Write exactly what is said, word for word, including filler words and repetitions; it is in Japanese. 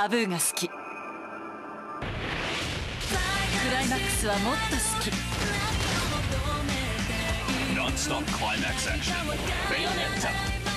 タブーが好き。クライマックスはもっと好き。 Non-stop climax action. Bayonetta.